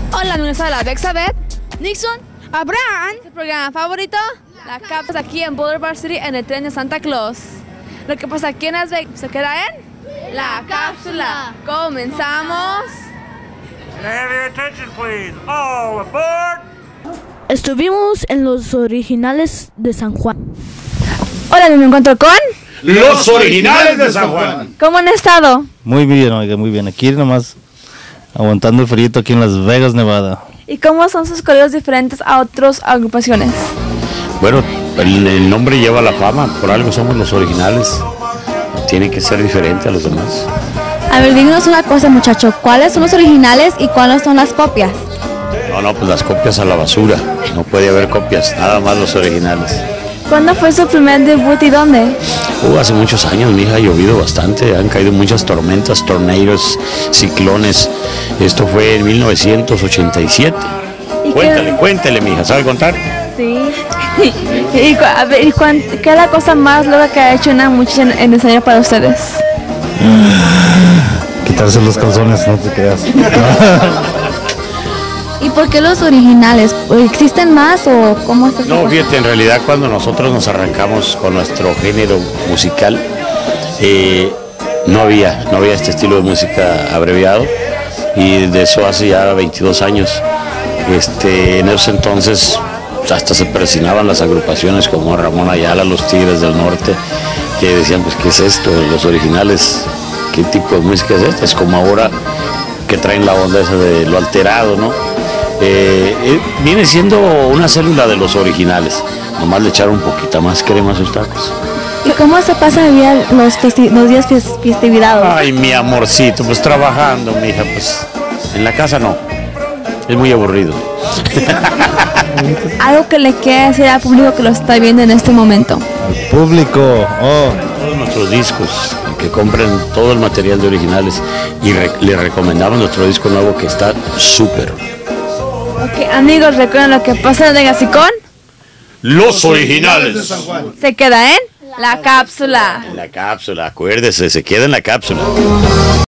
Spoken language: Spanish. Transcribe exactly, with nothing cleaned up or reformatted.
Hola, mi nombre es la Bexabeth. Nixon, Abraham. ¿Tu programa favorito? La cápsula aquí en Boulevard City en el tren de Santa Claus. Lo que pasa aquí en Las Vegas se queda en La Cápsula. Comenzamos. Have your attention, please. All aboard. Estuvimos en los originales de San Juan. Hola, me encuentro con Los originales de San Juan. ¿Cómo han estado? Muy bien, oiga, muy bien. Aquí nomás aguantando el frío aquí en Las Vegas, Nevada. ¿Y cómo son sus corridos diferentes a otras agrupaciones? Bueno, el, el nombre lleva la fama, por algo somos los originales. Tiene que ser diferente a los demás. A ver, díganos una cosa, muchacho. ¿Cuáles son los originales y cuáles son las copias? No, no, pues las copias a la basura. No puede haber copias, nada más los originales. ¿Cuándo fue su primer debut y dónde? Uh, hace muchos años, mi hija, ha llovido bastante, han caído muchas tormentas, tornados, ciclones. Esto fue en mil novecientos ochenta y siete. ¿Y Cuéntale, qué? cuéntale, mi hija, ¿sabe contar? Sí. ¿Y, cu- a ver, ¿y cuán- qué es la cosa más loca que ha hecho una muchacha en, en escenario para ustedes? Quitarse los calzones, no te creas. ¿Y por qué los originales? ¿Existen más o cómo es eso? No, fíjate, en realidad cuando nosotros nos arrancamos con nuestro género musical, eh, no había, no había este estilo de música abreviado, y de eso hace ya veintidós años. Este, en esos entonces hasta se persinaban las agrupaciones como Ramón Ayala, los Tigres del Norte, que decían, pues, ¿qué es esto? Los originales, ¿qué tipo de música es esta? Es como ahora que traen la onda esa de lo alterado, ¿no? Eh, eh, viene siendo una célula de los originales, nomás le echaron un poquito más crema a sus tacos. ¿Y cómo se pasan el día- los, festi- los días fies- festividades? Ay, mi amorcito, pues trabajando, mi hija, pues en la casa no, es muy aburrido. Algo que le quiera decir al público que lo está viendo en este momento. Público, oh, Todos nuestros discos, que compren todo el material de originales, y re- le recomendamos nuestro disco nuevo que está súper. Ok, amigos, recuerden lo que pasa en Vegas y con Los originales de San Juan. se queda en La Cápsula. En la cápsula, acuérdese, se queda en la cápsula.